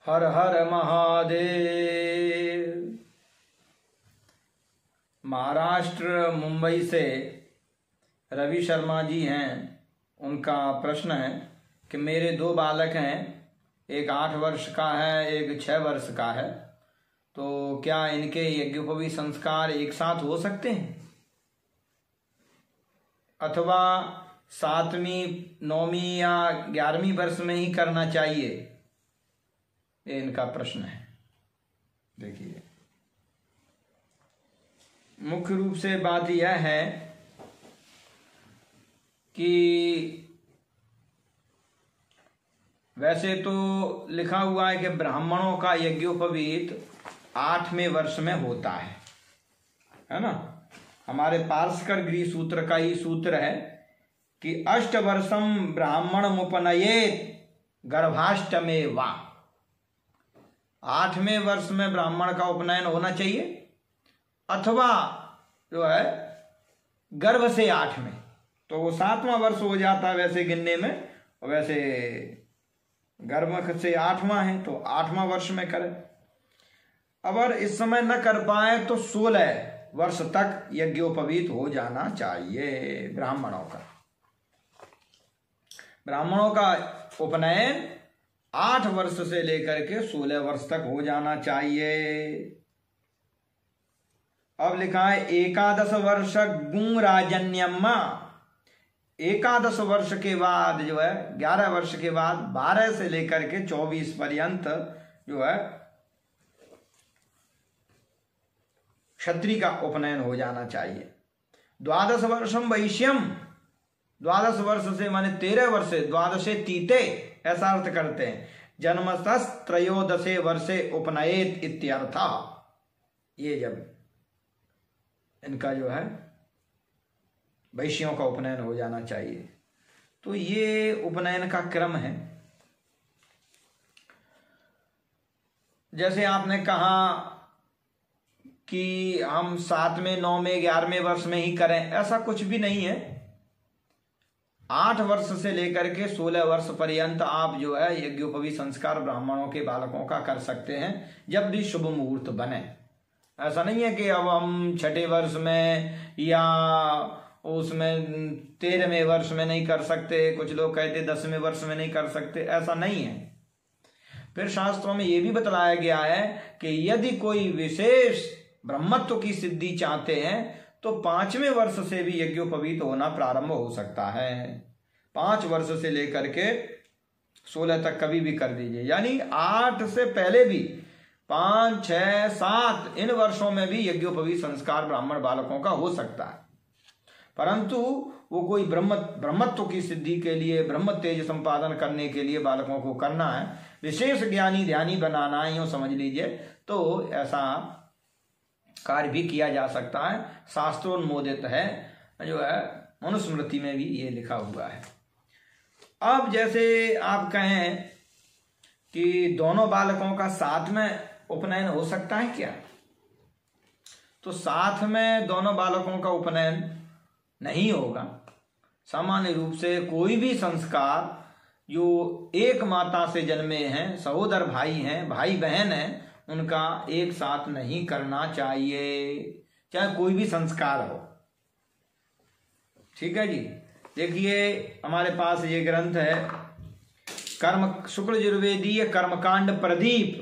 हर हर महादेव। महाराष्ट्र मुंबई से रवि शर्मा जी हैं। उनका प्रश्न है कि मेरे दो बालक हैं, एक 8 वर्ष का है, एक 6 वर्ष का है, तो क्या इनके यज्ञोपवीत संस्कार एक साथ हो सकते हैं अथवा 7वीं 9वीं या 11वीं वर्ष में ही करना चाहिए? ये इनका प्रश्न है। देखिए, मुख्य रूप से बात यह है कि वैसे तो लिखा हुआ है कि ब्राह्मणों का यज्ञोपवीत 8वें वर्ष में होता है ना। हमारे पारस्कर गृह सूत्र का ही सूत्र है कि 8 वर्षम ब्राह्मण मुपनयेत गर्भाष्टमे वा। 8वें वर्ष में ब्राह्मण का उपनयन होना चाहिए अथवा जो है गर्भ से 8 में, तो वो 7वां वर्ष हो जाता है वैसे गिनने में, और वैसे गर्भ से 8वां है तो 8वां वर्ष में करें। अगर इस समय न कर पाए तो 16 वर्ष तक यज्ञोपवीत हो जाना चाहिए ब्राह्मणों का उपनयन 8 वर्ष से लेकर के 16 वर्ष तक हो जाना चाहिए। अब लिखा है 11 वर्ष गुं राजन्यम्मा। 11 वर्ष के बाद जो है 11 वर्ष के बाद 12 से लेकर के 24 पर्यंत जो है क्षत्रिय का उपनयन हो जाना चाहिए। 12 वर्षम वैश्यम, 12 वर्ष से माने 13 वर्ष से, 12 तीते ऐसा अर्थ करते हैं। जन्मतः 13 वर्षे उपनयेत इत्यर्थ। ये जब इनका जो है वैश्यों का उपनयन हो जाना चाहिए, तो ये उपनयन का क्रम है। जैसे आपने कहा कि हम 7वें 9वें 11वें वर्ष में ही करें, ऐसा कुछ भी नहीं है। 8 वर्ष से लेकर के 16 वर्ष पर्यंत आप जो है यज्ञोपवीत संस्कार ब्राह्मणों के बालकों का कर सकते हैं, जब भी शुभ मुहूर्त बने। ऐसा नहीं है कि अब हम 6ठे वर्ष में या उसमें 13वें वर्ष में नहीं कर सकते, कुछ लोग कहते 10वें वर्ष में नहीं कर सकते, ऐसा नहीं है। फिर शास्त्रों में यह भी बतलाया गया है कि यदि कोई विशेष ब्रह्मत्व की सिद्धि चाहते हैं तो 5वें वर्ष से भी यज्ञोपवीत होना प्रारंभ हो सकता है। 5 वर्ष से लेकर के 16 तक कभी भी कर दीजिए, यानी 8 से पहले भी 5, 6, 7 इन वर्षों में भी यज्ञोपवीत संस्कार ब्राह्मण बालकों का हो सकता है। परंतु वो कोई ब्रह्मत्व की सिद्धि के लिए, ब्रह्म तेज संपादन करने के लिए बालकों को करना है, विशेष ज्ञानी ध्यानी बनाना है, यूं समझ लीजिए, तो ऐसा कार्य भी किया जा सकता है। शास्त्रोन्मोदित है, जो है मनुस्मृति में भी ये लिखा हुआ है। अब जैसे आप कहें कि दोनों बालकों का साथ में उपनयन हो सकता है क्या, तो साथ में दोनों बालकों का उपनयन नहीं होगा। सामान्य रूप से कोई भी संस्कार जो एक माता से जन्मे हैं, सहोदर भाई हैं, भाई बहन हैं, उनका एक साथ नहीं करना चाहिए, चाहे कोई भी संस्कार हो। ठीक है जी। देखिए, हमारे पास ये ग्रंथ है कर्म शुक्ल यजुर्वेदीय कर्मकांड प्रदीप,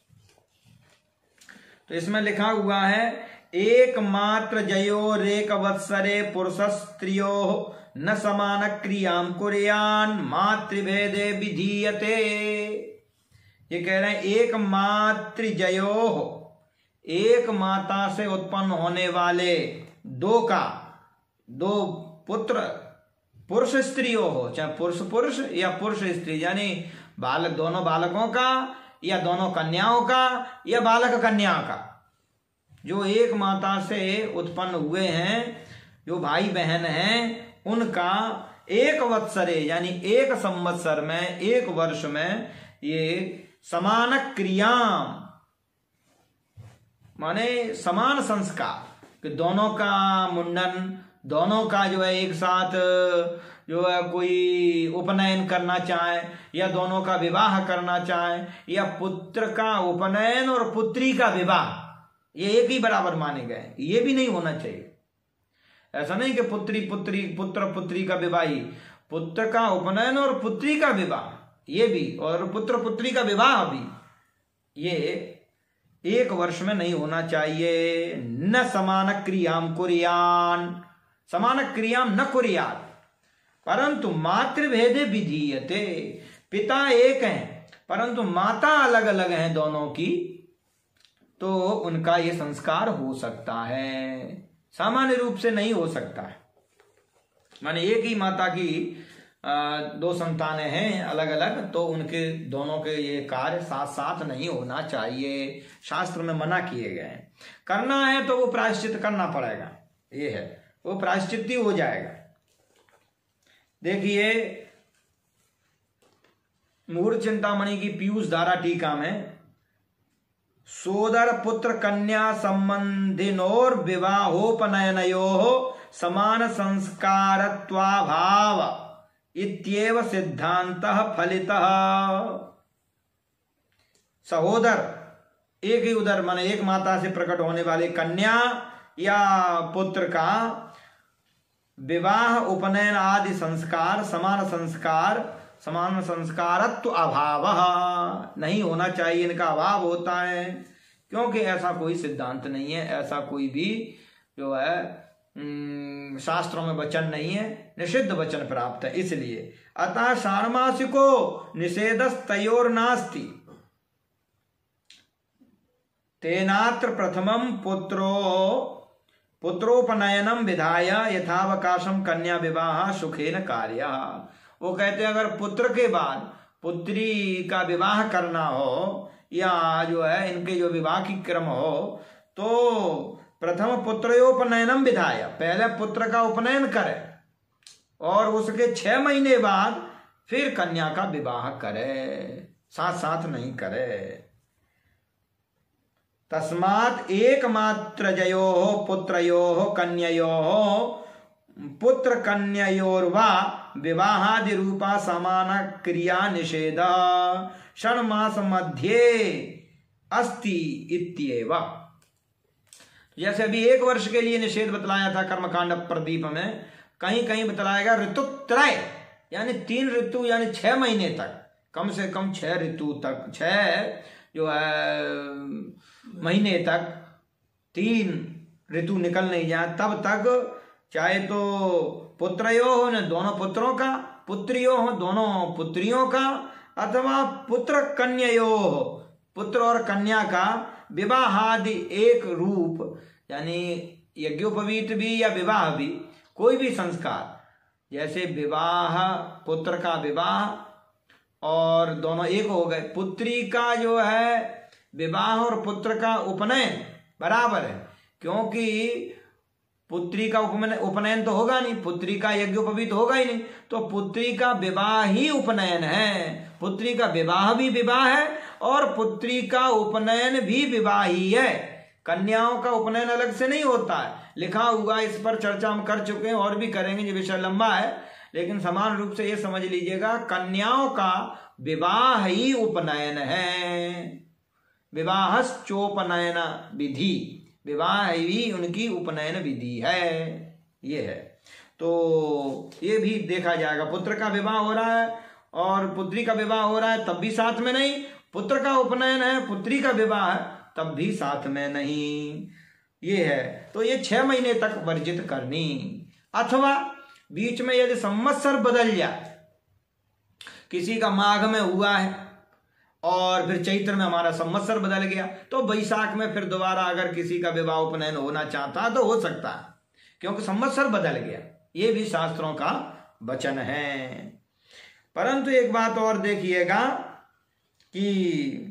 तो इसमें लिखा हुआ है एकमात्र जयो रेक वत्सरे पुरुष स्त्रियो न समान क्रियाम कुर्यान मातृभेदे विधीयते। ये कह रहे हैं एक मातृ जयो, एक माता से उत्पन्न होने वाले दो पुत्र पुरुष स्त्रियों हो, चाहे पुरुष पुरुष या पुरुष स्त्री, यानी बालक दोनों बालकों का या दोनों कन्याओं का या बालक कन्या का, जो एक माता से उत्पन्न हुए हैं, जो भाई बहन हैं, उनका एक वत्सरे यानी एक संवत्सर में, एक वर्ष में ये समान क्रिया माने समान संस्कार, कि दोनों का मुंडन, दोनों का जो है एक साथ जो है कोई उपनयन करना चाहे या दोनों का विवाह करना चाहे या पुत्र का उपनयन और पुत्री का विवाह ये एक ही बराबर माने गए, ये भी नहीं होना चाहिए। ऐसा नहीं कि पुत्री पुत्री पुत्र पुत्री का विवाह ही, पुत्र का उपनयन और पुत्री का विवाह ये भी, और पुत्र पुत्री का विवाह भी, ये 1 वर्ष में नहीं होना चाहिए। न समान क्रियाम कुर्यान, समान क्रियाम न कुर्यात परंतु मातृभेदे विधीयते। पिता एक हैं परंतु माता अलग अलग हैं दोनों की, तो उनका ये संस्कार हो सकता है, सामान्य रूप से नहीं हो सकता है। माने एक ही माता की 2 संतानें हैं अलग अलग, तो उनके दोनों के ये कार्य साथ साथ नहीं होना चाहिए, शास्त्र में मना किए गए हैं। करना है तो वो प्रायश्चित करना पड़ेगा, ये है, वो प्रायश्चित ही हो जाएगा। देखिए मूढ़ चिंतामणि की पीयूष धारा टीका में सोदर पुत्र कन्या संबंधिनोर विवाहोपनयनयोः समान संस्कारत्वाभाव इत्येव सिद्धांतः फलितः। सहोदर एक ही उदर माने एक माता से प्रकट होने वाले कन्या या पुत्र का विवाह उपनयन आदि संस्कार समान संस्कारत्व अभाव नहीं होना चाहिए, इनका अभाव होता है, क्योंकि ऐसा कोई सिद्धांत नहीं है, ऐसा कोई भी जो है शास्त्रों में वचन नहीं है, निषिद्ध वचन प्राप्त है। इसलिए अतः षाण्मासिको निषेधस्तयोर नास्ति तेनात्र प्रथमं पुत्रोपनयनम विधाय यथावकाशम कन्या विवाह सुखेन कार्य। वो कहते हैं अगर पुत्र के बाद पुत्री का विवाह करना हो या जो है इनके जो विवाह की क्रम हो, तो प्रथम पुत्रोपनयनम विधाय, पहले पुत्र का उपनयन करे और उसके 6 महीने बाद फिर कन्या का विवाह करे, साथ साथ नहीं करे। तस्मात् एकमात्रजयोः पुत्रयोः कन्ययोः पुत्र कन्ययोर्वा विवाहादि रूपा समान क्रिया निषेध षण्मास मध्ये अस्ति इत्येव। जैसे अभी 1 वर्ष के लिए निषेध बतलाया था कर्मकांड प्रदीप में, कहीं कहीं बतलाएगा ऋतुत्रय यानी 3 ऋतु यानी 6 महीने तक, कम से कम 6 ऋतु तक, 6 जो है महीने तक 3 ऋतु निकल नहीं जाए तब तक, चाहे तो पुत्रयो हो न दोनों पुत्रों का, पुत्रियो हो दोनों पुत्रियों का, अथवा पुत्र कन्ययो हो पुत्र और कन्या का विवाहादि एक रूप यानी यज्ञोपवीत भी या विवाह भी, कोई भी संस्कार, जैसे विवाह पुत्र का विवाह और दोनों एक हो गए, पुत्री का जो है विवाह और पुत्र का उपनयन बराबर है, क्योंकि पुत्री का उपनयन तो होगा नहीं, पुत्री का यज्ञोपवीत होगा ही नहीं, तो पुत्री का विवाह ही उपनयन है, पुत्री का विवाह भी विवाह है और पुत्री का उपनयन भी विवाह ही है। कन्याओं का उपनयन अलग से नहीं होता है, लिखा हुआ, इस पर चर्चा हम कर चुके हैं और भी करेंगे, ये विषय लंबा है, लेकिन समान रूप से ये समझ लीजिएगा कन्याओं का विवाह ही उपनयन है, विवाहश्चोपनयन विधि, विवाह ही उनकी उपनयन विधि है, ये है। तो ये भी देखा जाएगा, पुत्र का विवाह हो रहा है और पुत्री का विवाह हो रहा है तब भी साथ में नहीं, पुत्र का उपनयन है पुत्री का विवाह है तब भी साथ में नहीं, ये है। तो ये 6 महीने तक वर्जित करनी, अथवा बीच में यदि संवत्सर बदल जाए, किसी का माघ में हुआ है और फिर चैत्र में हमारा संवत्सर बदल गया, तो बैसाख में फिर दोबारा अगर किसी का विवाह उपनयन होना चाहता है तो हो सकता है, क्योंकि संवत्सर बदल गया, ये भी शास्त्रों का वचन है। परंतु एक बात और देखिएगा कि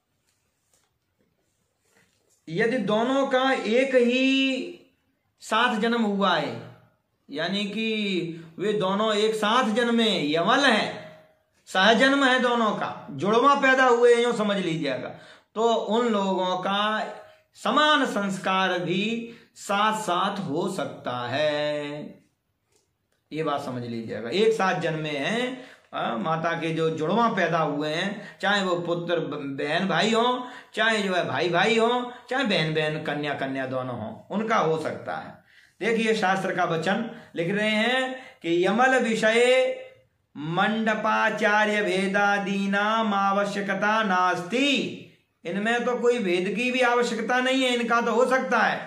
यदि दोनों का एक ही साथ जन्म हुआ है, यानी कि वे दोनों एक साथ जन्मे, यमल है, सहजन्म है, दोनों का जुड़वा पैदा हुए हैं, यूं समझ लीजिएगा, तो उन लोगों का समान संस्कार भी साथ साथ हो सकता है। ये बात समझ लीजिएगा। एक साथ जन्मे हैं माता के जो जुड़वा पैदा हुए हैं, चाहे वो पुत्र बहन भाई हो, चाहे जो है भाई भाई हो, चाहे बहन बहन कन्या कन्या दोनों हो, उनका हो सकता है। देखिए शास्त्र का वचन लिख रहे हैं कि यमल विषय मंडपाचार्य भेदादीनाम आवश्यकता नास्ति। इनमें तो कोई भेद की भी आवश्यकता नहीं है, इनका तो हो सकता है।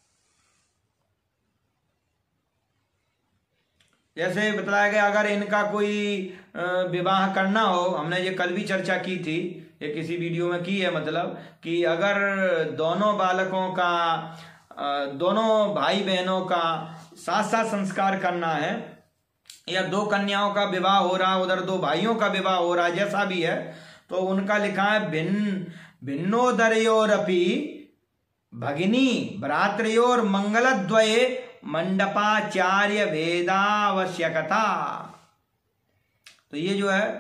जैसे बताया गया अगर इनका कोई विवाह करना हो, हमने ये कल भी चर्चा की थी, ये किसी वीडियो में की है, मतलब कि अगर दोनों बालकों का दोनों भाई बहनों का साथ साथ संस्कार करना है, या दो कन्याओं का विवाह हो रहा है, उधर दो भाइयों का विवाह हो रहा है, जैसा भी है, तो उनका लिखा है भिन्नोदरयोरपि भगिनी भ्रातृयोर मंगलद्वये मंडपाचार्य भेदावश्यकता। तो ये जो है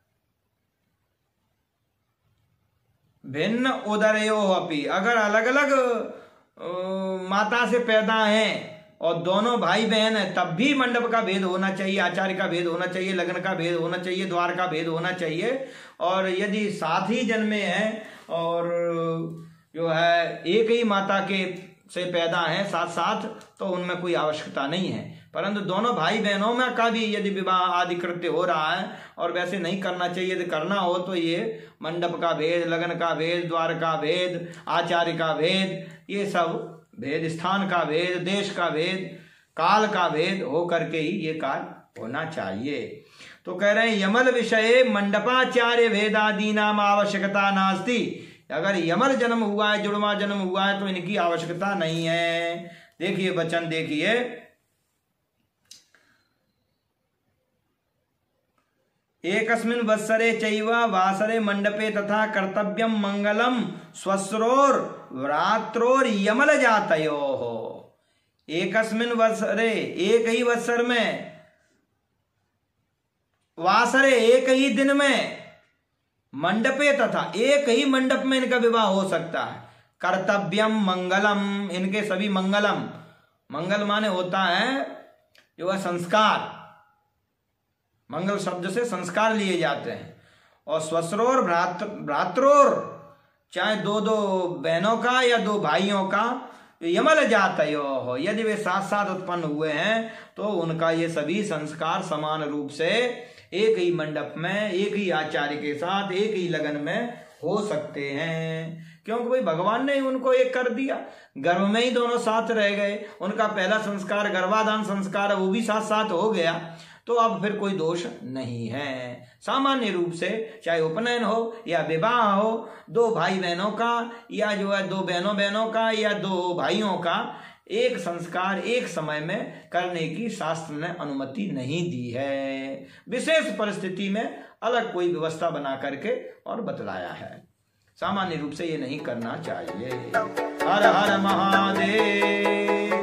भिन्न उदरयो अपि, अगर अलग अलग माता से पैदा हैं और दोनों भाई बहन है, तब भी मंडप का भेद होना चाहिए, आचार्य का भेद होना चाहिए, लग्न का भेद होना चाहिए, द्वार का भेद होना चाहिए। और यदि साथ ही जन्मे हैं और जो है एक ही माता के से पैदा हैं साथ साथ, तो उनमें कोई आवश्यकता नहीं है। परंतु दोनों भाई बहनों में का भी यदि विवाह आदि कृत्य हो रहा है और वैसे नहीं करना चाहिए, यदि करना हो तो ये मंडप का भेद, लग्न का भेद, द्वार का भेद, आचार्य का भेद, ये सब भेद, स्थान का भेद, देश का भेद, काल का भेद हो करके ही ये कार्य होना चाहिए। तो कह रहे हैं यमल विषय मंडपाचार्य भेदादि नाम आवश्यकता नास्ति। अगर यमल जन्म हुआ है, जुड़वा जन्म हुआ है, तो इनकी आवश्यकता नहीं है। देखिए वचन देखिए, एकस्मिन् वत्सरे चैव वासरे मंडपे तथा कर्तव्यम मंगलम स्वस्रोर भ्रात्रोर यमल जातयोः। एकस्मिन् वत्सरे, एक ही वत्सर में, वासरे एक ही दिन में, मंडपे तथा एक ही मंडप में इनका विवाह हो सकता है। कर्तव्यम मंगलम, इनके सभी मंगलम, मंगल माने होता है जो है संस्कार, मंगल शब्द से संस्कार लिए जाते हैं। और स्वस्रोर भ्रात्रोर, चाहे दो दो बहनों का या दो भाइयों का, यमल जातयो हो, यदि वे साथ साथ उत्पन्न हुए हैं तो उनका ये सभी संस्कार समान रूप से एक ही मंडप में, एक ही आचार्य के साथ, एक ही लगन में हो सकते हैं। क्योंकि भाई भगवान ने उनको एक कर दिया, गर्भ में ही दोनों साथ रह गए, उनका पहला संस्कार गर्भाधान संस्कार है, वो भी साथ साथ हो गया, तो अब फिर कोई दोष नहीं है। सामान्य रूप से चाहे उपनयन हो या विवाह हो, दो भाई बहनों का या जो है दो बहनों का या दो भाइयों का एक संस्कार एक समय में करने की शास्त्र ने अनुमति नहीं दी है। विशेष परिस्थिति में अलग कोई व्यवस्था बना करके और बतलाया है। सामान्य रूप से ये नहीं करना चाहिए। हर हर महादेव।